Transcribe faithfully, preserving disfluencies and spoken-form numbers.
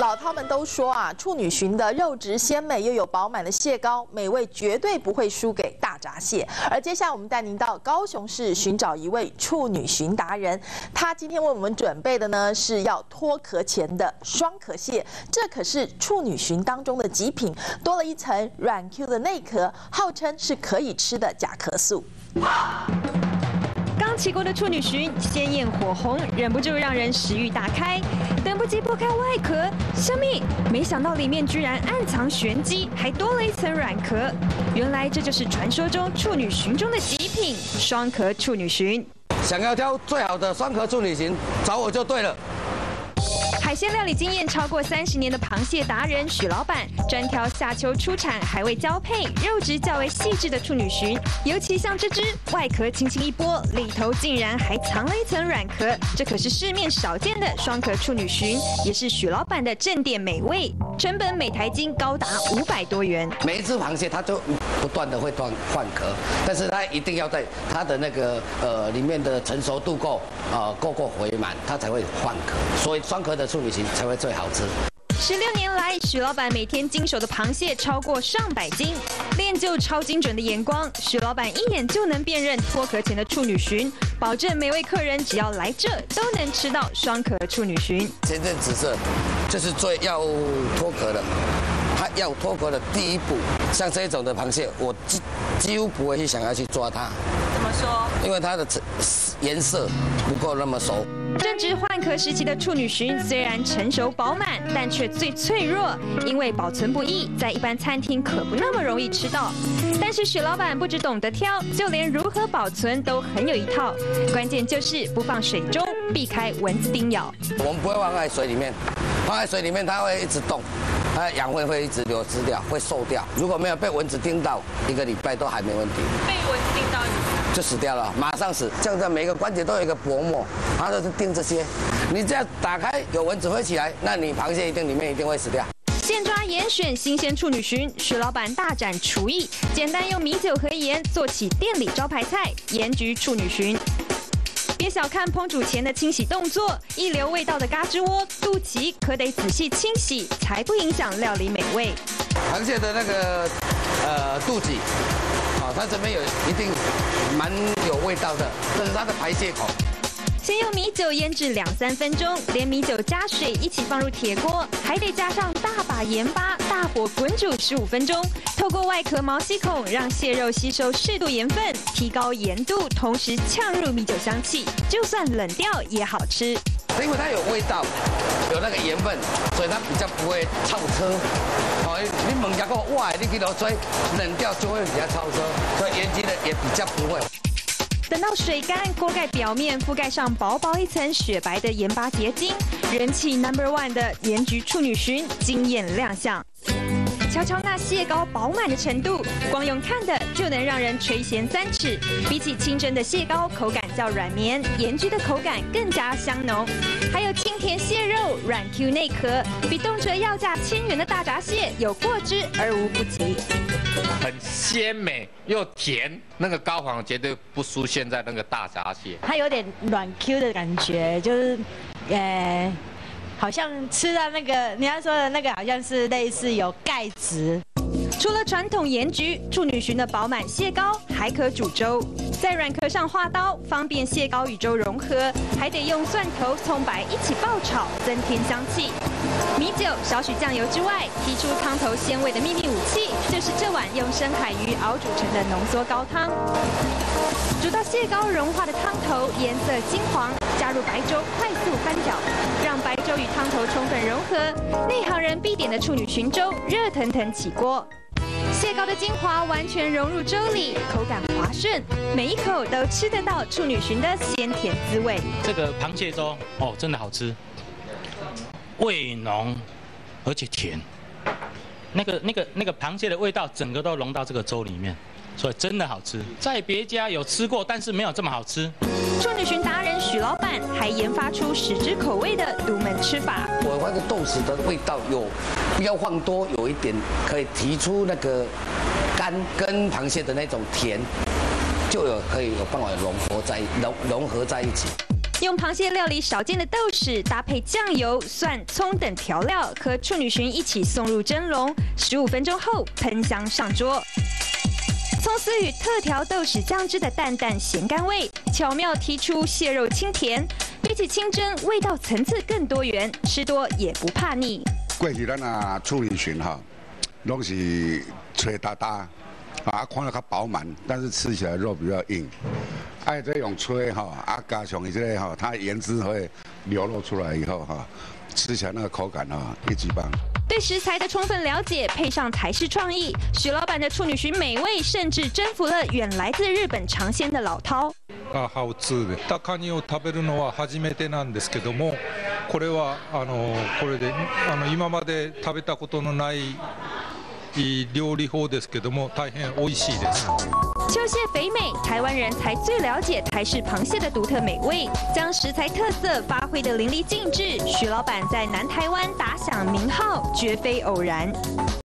老饕们都说啊，处女鲟的肉质鲜美又有饱满的蟹膏，美味绝对不会输给大闸蟹。而接下来我们带您到高雄市寻找一位处女鲟达人，他今天为我们准备的呢是要脱壳前的双壳蟹，这可是处女鲟当中的极品，多了一层软 Q 的内壳，号称是可以吃的甲壳素。 刚起锅的处女鲟鲜艳火红，忍不住让人食欲大开。等不及剥开外壳，小米没想到里面居然暗藏玄机，还多了一层软壳。原来这就是传说中处女鲟中的极品——双壳处女鲟。 想要挑最好的双壳处女鲟，找我就对了。 海鲜料理经验超过三十年的螃蟹达人许老板，专挑夏秋出产、还未交配、肉质较为细致的处女鲟。尤其像这只，外壳轻轻一剥，里头竟然还藏了一层软壳，这可是市面少见的双壳处女鲟，也是许老板的正店美味。成本每台斤高达五百多元。 每一只螃蟹它就不断的会换换壳，但是它一定要在它的那个呃里面的成熟度够呃够够肥满，它才会换壳。所以双壳的处女鲟才会最好吃。 十六年来，许老板每天经手的螃蟹超过上百斤，练就超精准的眼光，许老板一眼就能辨认脱壳前的处女鲟，保证每位客人只要来这都能吃到双壳处女鲟。 真正紫色，就是最要脱壳的。 它要脱壳的第一步，像这种的螃蟹，我几几乎不会去想要去抓它。 怎么说？ 因为它的颜色不够那么熟。 正值换壳时期的处女鲟，虽然成熟饱满，但却最脆弱，因为保存不易，在一般餐厅可不那么容易吃到。但是许老板不只懂得挑，就连如何保存都很有一套。关键就是不放水中，避开蚊子叮咬。 我们不会放在水里面，放在水里面它会一直动。 它的养分会一直流失掉，会瘦掉。如果没有被蚊子叮到，一个礼拜都还没问题。 被蚊子叮到就死掉了，马上死。这样子每个关节都有一个薄膜，它都是叮这些。你这样打开有蚊子飞起来，那你螃蟹一定里面一定会死掉。 现抓严选新鲜处女鲟，许老板大展厨艺，简单用米酒和盐做起店里招牌菜——盐焗处女鲟。 别小看烹煮前的清洗动作，一流味道的嘎吱窝、肚脐可得仔细清洗，才不影响料理美味。 螃蟹的那个呃肚脐，啊，它这边有一定蛮有味道的，这是它的排泄口。 先用米酒腌制两三分钟，连米酒加水一起放入铁锅，还得加上大把盐巴，大火滚煮十五分钟。透过外壳毛细孔，让蟹肉吸收适度盐分，提高盐度，同时呛入米酒香气，就算冷掉也好吃。 因为它有味道，有那个盐分，所以它比较不会超车。哦，你猛加个哇，你给它吹，冷掉就会比较超车，所以盐焗的也比较不会。 等到水干，锅盖表面覆盖上薄薄一层雪白的盐巴结晶，人气 number one 的盐焗处女鲟惊艳亮相。瞧瞧那蟹膏饱满的程度，光用看的就能让人垂涎三尺。比起清蒸的蟹膏，口感较软绵，盐焗的口感更加香浓。还有清甜蟹肉，软 Q 内壳，比动辄要价千元的大闸蟹有过之而无不及。 很鲜美又甜，那个膏黄绝对不输现在那个大闸蟹。 它有点软 Q 的感觉，就是，呃，好像吃到那个人家说的那个，好像是类似有钙质。 除了传统盐焗，处女鲟的饱满蟹膏还可煮粥，在软壳上划刀，方便蟹膏与粥融合，还得用蒜头、葱白一起爆炒，增添香气。 米酒、少许酱油之外，提出汤头鲜味的秘密武器，就是这碗用深海鱼熬煮成的浓缩高汤。煮到蟹膏融化的汤头颜色金黄，加入白粥，快速翻搅，让白粥与汤头充分融合。内行人必点的处女鲟粥，热腾腾起锅。蟹膏的精华完全融入粥里，口感滑顺，每一口都吃得到处女鲟的鲜甜滋味。 这个螃蟹粥哦，真的好吃。 味浓，而且甜，那个、那个、那个螃蟹的味道，整个都融到这个粥里面，所以真的好吃。在别家有吃过，但是没有这么好吃。 处女鲟达人许老板还研发出十支口味的独门吃法。 我发现豆豉的味道有，不要放多，有一点可以提出那个干跟螃蟹的那种甜，就有可以有办法融合在融融合在一起。 用螃蟹料理少见的豆豉，搭配酱油、蒜、葱等调料，和处女蕁一起送入蒸笼，十五分钟后喷香上桌。葱丝与特调豆豉酱汁的淡淡咸甘味，巧妙提出蟹肉清甜。比起清蒸，味道层次更多元，吃多也不怕腻。 过去咱啊处女蕁哈，拢是脆哒哒。 啊，看着较饱满，但是吃起来肉比较硬。爱这用吹哈，啊加上这个哈，它盐汁会流露出来以后哈，吃起来那个口感啊一级棒。 对食材的充分了解，配上台式创意，许老板的处女蕁美味甚至征服了远来自日本尝鲜的老饕。 あ、ハウツーで。タカニを食べるのは初めてなんですけども、これはあのこれであの今まで食べたことのない。 料理法ですけども大変美味しいです。 秋蟹肥美，台湾人才最了解台式螃蟹的独特美味，将食材特色发挥得淋漓尽致。许老板在南台湾打响名号，绝非偶然。